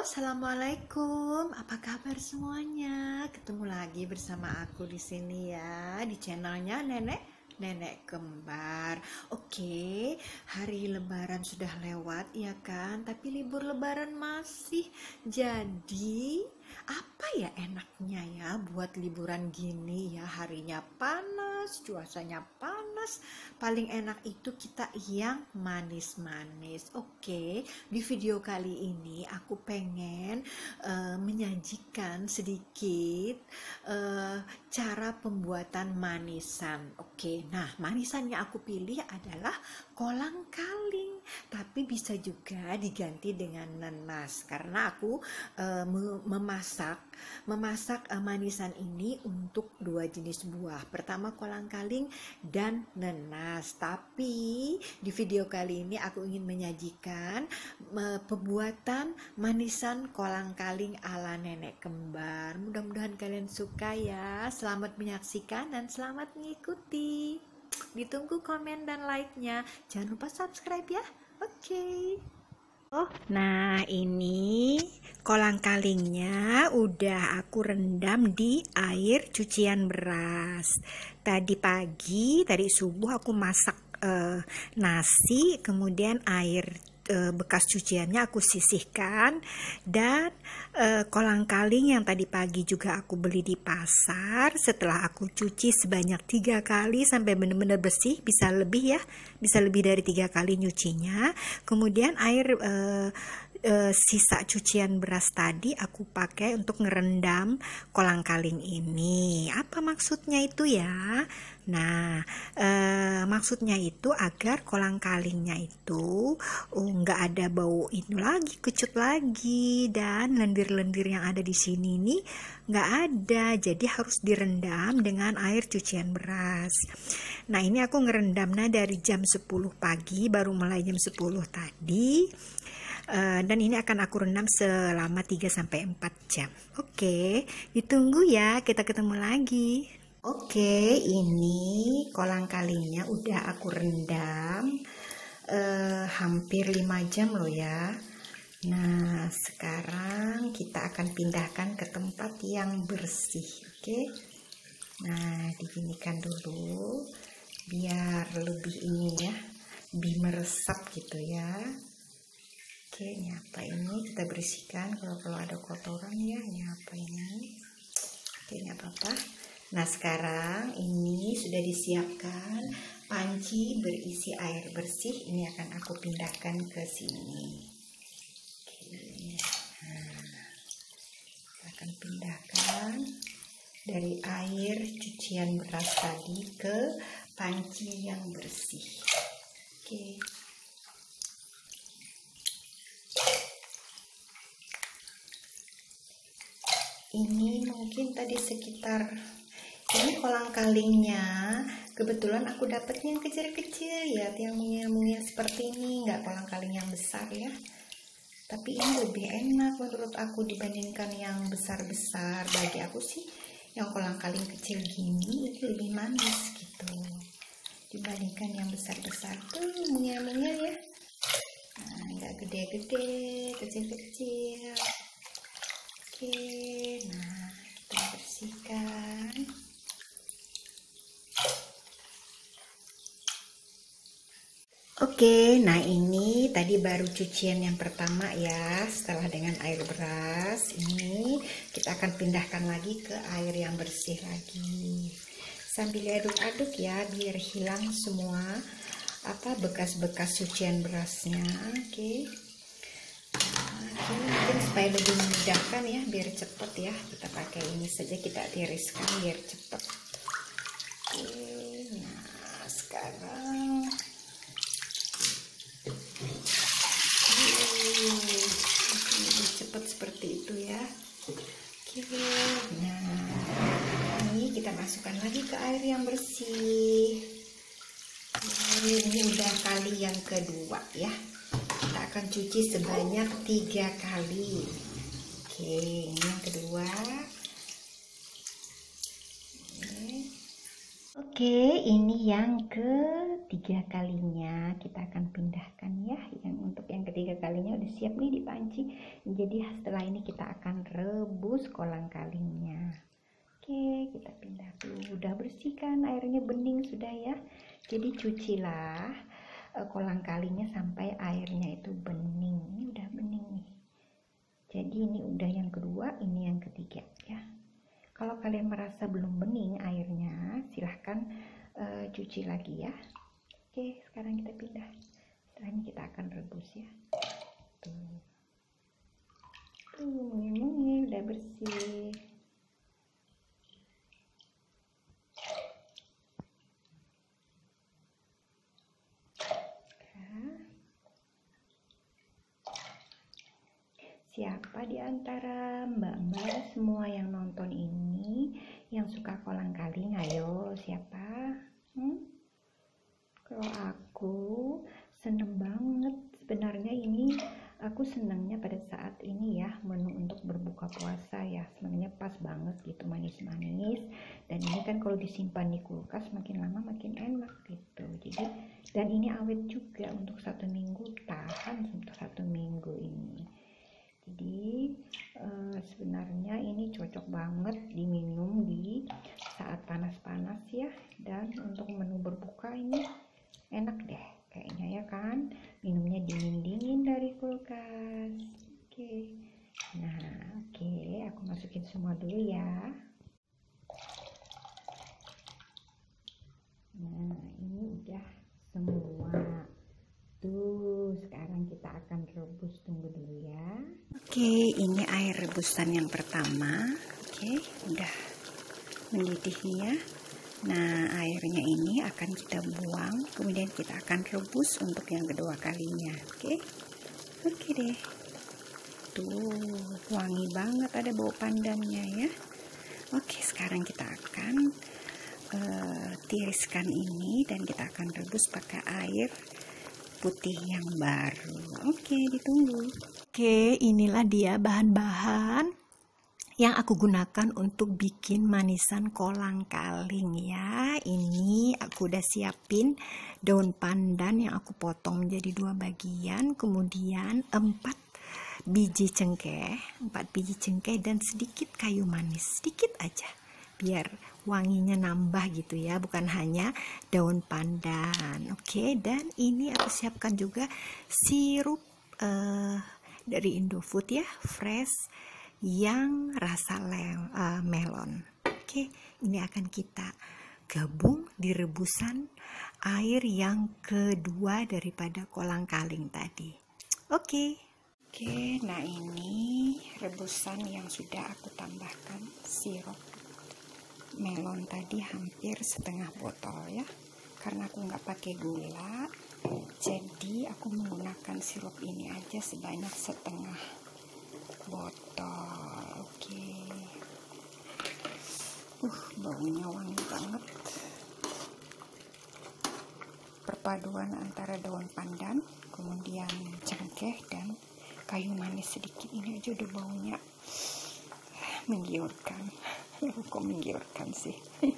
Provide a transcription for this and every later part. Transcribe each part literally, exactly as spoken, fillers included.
Assalamualaikum. Apa kabar semuanya? Ketemu lagi bersama aku di sini ya, di channelnya Nenek Nenek Kembar. Oke, hari Lebaran sudah lewat ya kan? Tapi libur Lebaran masih. Jadi, apa ya enaknya ya buat liburan gini ya? Harinya panas, cuacanya panas. Paling enak itu kita yang manis-manis. Oke, di video kali ini aku pengen uh, menyajikan sedikit uh, cara pembuatan manisan. Oke, nah manisan yang aku pilih adalah kolang kaling, tapi bisa juga diganti dengan nanas karena aku uh, memasak memasak uh, manisan ini untuk dua jenis buah. Pertama kolang kaling dan nanas. Tapi di video kali ini aku ingin menyajikan uh, pembuatan manisan kolang kaling ala nenek kembar. Mudah-mudahan kalian suka ya. Selamat menyaksikan dan selamat mengikuti. Ditunggu komen dan like-nya. Jangan lupa subscribe ya. Oke. Okay. Oh, nah ini kolang kalingnya udah aku rendam di air cucian beras. Tadi pagi, tadi subuh aku masak uh, nasi, kemudian air uh, bekas cuciannya aku sisihkan, dan uh, kolang kaling yang tadi pagi juga aku beli di pasar. Setelah aku cuci sebanyak tiga kali sampai benar-benar bersih, bisa lebih ya, bisa lebih dari tiga kali nyucinya. Kemudian air uh, uh, sisa cucian beras tadi aku pakai untuk ngerendam kolang kaling ini. Apa maksudnya itu ya? Nah, uh, maksudnya itu agar kolang kalingnya itu oh, nggak ada bau itu lagi, kecut lagi, dan lendir-lendir yang ada di sini nih nggak ada. Jadi harus direndam dengan air cucian beras. Nah, ini aku ngerendamnya dari jam sepuluh pagi, baru mulai jam sepuluh tadi. Uh, dan ini akan aku rendam selama tiga sampai empat jam. Oke, ditunggu ya, kita ketemu lagi. Oke, ini kolang kalingnya udah aku rendam uh, hampir lima jam loh ya. Nah, sekarang kita akan pindahkan ke tempat yang bersih. Oke. Nah, diginikan dulu biar lebih ini ya, lebih meresap gitu ya. Oke, ini apa ini? Kita bersihkan kalau kalau ada kotoran ya. Ini apa ini? Oke, ini apa-apa. Nah, sekarang ini sudah disiapkan panci berisi air bersih. Ini akan aku pindahkan ke sini. Oke, nah, kita akan pindahkan dari air cucian beras tadi ke panci yang bersih. Oke. Ini mungkin tadi sekitar, ini kolang kalingnya kebetulan aku dapetnya yang kecil-kecil ya, yang mungil-mungil seperti ini, nggak kolang kaling yang besar ya. Tapi ini lebih enak menurut aku dibandingkan yang besar-besar. Bagi aku sih yang kolang kaling kecil gini itu lebih manis gitu dibandingkan yang besar-besar tuh mungil-mungil ya. Nah, nggak gede-gede, kecil-kecil. Oke, nah kita bersihkan. Oke, nah ini tadi baru cucian yang pertama ya. Setelah dengan air beras, ini kita akan pindahkan lagi ke air yang bersih lagi. Sambil aduk-aduk ya, biar hilang semua apa bekas-bekas cucian berasnya. Oke. Nah, ini mungkin supaya lebih memudahkan ya, biar cepet ya. Kita pakai ini saja, kita tiriskan biar cepet. Oke, nah sekarang lebih cepat seperti itu ya. Oke, nah ini kita masukkan lagi ke air yang bersih. Ini udah kali yang kedua ya. Kita akan cuci sebanyak tiga kali. Oke, ini yang kedua. Oke. Oke, ini yang ketiga kalinya kita akan pindahkan ya. Yang untuk yang ketiga kalinya udah siap nih di panci. Jadi setelah ini kita akan rebus kolang kalingnya. Oke, kita pindah dulu. Udah bersih kan, airnya bening sudah ya. Jadi cucilah kolang kalingnya sampai airnya itu bening. Ini udah bening nih. Jadi ini udah yang kedua, ini yang ketiga ya. Kalau kalian merasa belum bening airnya, silahkan uh, cuci lagi ya. Oke, sekarang kita pindah. Setelah ini kita akan rebus ya. Tuh, tuh mungil-mungil udah bersih. Siapa di antara mbak-mbak semua yang nonton ini yang suka kolang kaling? Ayo, siapa? Hmm? Kalau aku seneng banget. Sebenarnya ini aku senangnya pada saat ini ya, menu untuk berbuka puasa ya. Sebenarnya pas banget gitu, manis-manis. Dan ini kan kalau disimpan di kulkas makin lama makin enak gitu. Jadi dan ini awet juga, untuk satu minggu, tahan untuk satu minggu ini. Jadi uh, sebenarnya ini cocok banget diminum di saat panas-panas ya. Dan untuk menu berbuka ini enak deh kayaknya ya kan. Minumnya dingin-dingin dari kulkas. Oke. Nah, oke, aku masukin semua dulu ya. Nah, ini udah semua. Tuh, sekarang kita akan rebus, tunggu dulu ya. Oke, ini air rebusan yang pertama. Oke, udah mendidih ya. Nah, airnya ini akan kita buang, kemudian kita akan rebus untuk yang kedua kalinya. Oke, oke deh. Tuh, wangi banget, ada bau pandannya ya. Oke, sekarang kita akan uh, tiriskan ini dan kita akan rebus pakai air putih yang baru. Oke, ditunggu. Oke, inilah dia bahan-bahan yang aku gunakan untuk bikin manisan kolang kaling ya. Ini aku udah siapin daun pandan yang aku potong menjadi dua bagian, kemudian empat biji cengkeh, empat biji cengkeh dan sedikit kayu manis, sedikit aja, biar wanginya nambah gitu ya, bukan hanya daun pandan. Oke, dan ini aku siapkan juga sirup uh, dari Indofood ya, fresh yang rasa le uh, melon. Oke, ini akan kita gabung di rebusan air yang kedua daripada kolang kaling tadi. Oke. Oke, nah ini rebusan yang sudah aku tambahkan sirup melon tadi hampir setengah botol ya, karena aku nggak pakai gula, jadi aku menggunakan sirup ini aja sebanyak setengah botol. Oke, uh baunya wangi banget, perpaduan antara daun pandan kemudian cengkeh dan kayu manis sedikit, ini aja udah baunya menggiurkan. Kok menggiurkan sih.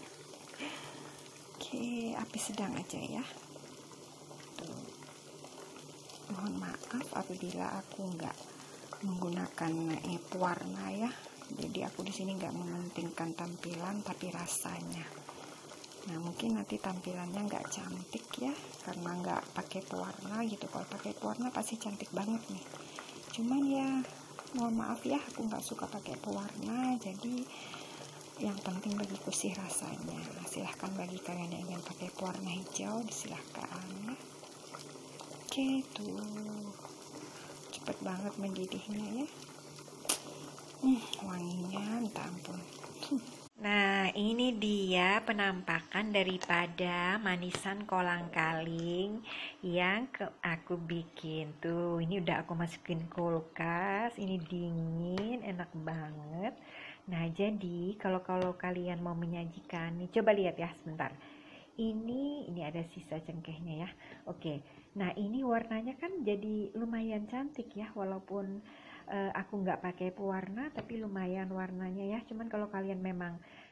Oke, api sedang aja ya. Tuh. Mohon maaf apabila aku nggak menggunakan e pewarna ya. Jadi aku di sini nggak mementingkan tampilan tapi rasanya. Nah, mungkin nanti tampilannya nggak cantik ya, karena nggak pakai pewarna gitu. Kalau pakai pewarna pasti cantik banget nih. Cuman ya, mohon maaf ya, aku nggak suka pakai pewarna, jadi yang penting bagiku sih rasanya. Silahkan bagi kalian yang ingin pakai pewarna hijau, disilahkan ya. Oke, tuh cepet banget mendidihnya ya. Hmm, wanginya minta ampun. Nah, ini dia penampakan daripada manisan kolang kaling yang ke aku bikin. Tuh, ini udah aku masukin kulkas, ini dingin, enak banget. Nah, jadi kalau kalau kalian mau menyajikan, nih coba lihat ya sebentar. Ini ini ada sisa cengkehnya ya. Oke. Nah, ini warnanya kan jadi lumayan cantik ya, walaupun uh, aku nggak pakai pewarna, tapi lumayan warnanya ya. Cuman kalau kalian memang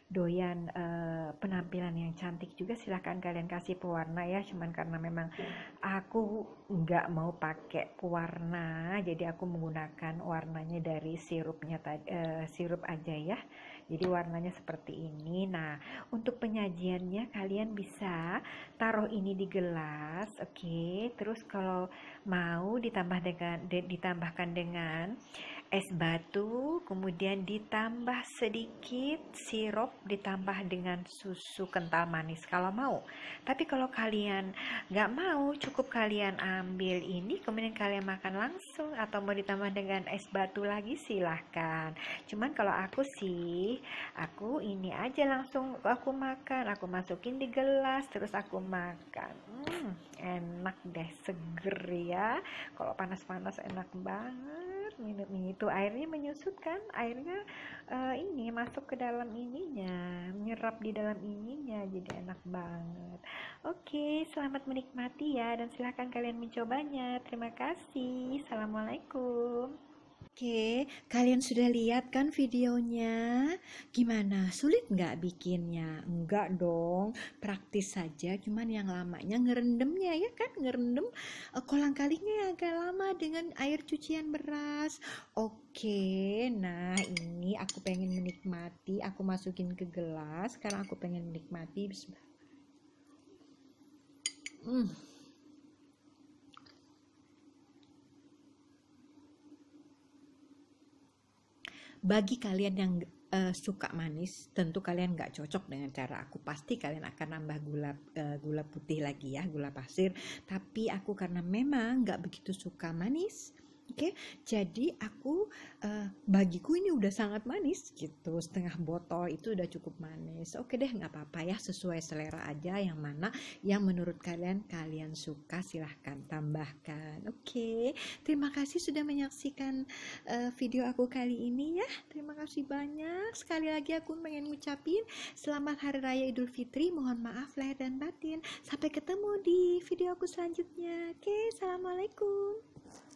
doyan uh, penampilan yang cantik juga, silahkan kalian kasih pewarna ya. Cuman karena memang aku nggak mau pakai pewarna, jadi aku menggunakan warnanya dari sirupnya tadi, uh, sirup aja ya. Jadi warnanya seperti ini. Nah, untuk penyajiannya kalian bisa taruh ini di gelas, oke. Okay? Terus kalau mau ditambah dengan ditambahkan dengan es batu, kemudian ditambah sedikit sirup, ditambah dengan susu kental manis kalau mau. Tapi kalau kalian nggak mau, cukup kalian ambil ini, kemudian kalian makan langsung, atau mau ditambah dengan es batu lagi silahkan. Cuman kalau aku sih, aku ini aja langsung aku makan, aku masukin di gelas, terus aku makan. Hmm, enak deh, seger ya. Kalau panas-panas enak banget. Minum itu, airnya menyusut kan, airnya uh, ini masuk ke dalam ininya, menyerap di dalam ininya, jadi enak banget. Oke, selamat menikmati ya, dan silahkan kalian mencobanya. Terima kasih. Assalamualaikum. Oke, kalian sudah lihat kan videonya? Gimana? Sulit nggak bikinnya? Enggak dong, praktis saja. Cuman yang lamanya ngerendamnya ya kan, ngerendam uh, kolang kalingnya yang agak lama dengan air cucian beras. Oke, nah ini aku pengen menikmati. Aku masukin ke gelas. Sekarang aku pengen menikmati. Bismillah. Hmm. Bagi kalian yang uh, suka manis, tentu kalian nggak cocok dengan cara aku. Pasti kalian akan nambah gula uh, gula putih lagi ya, gula pasir. Tapi aku karena memang nggak begitu suka manis, oke, okay? Jadi aku uh, bagiku ini udah sangat manis gitu, setengah botol itu udah cukup manis. Oke deh, nggak apa-apa ya, sesuai selera aja. Yang mana yang menurut kalian kalian suka silahkan tambahkan. Oke, okay? Terima kasih sudah menyaksikan uh, video aku kali ini ya. Terima kasih banyak. Sekali lagi aku pengen ngucapin selamat Hari Raya Idul Fitri. Mohon maaf lahir dan batin. Sampai ketemu di video aku selanjutnya. Oke, okay? Assalamualaikum.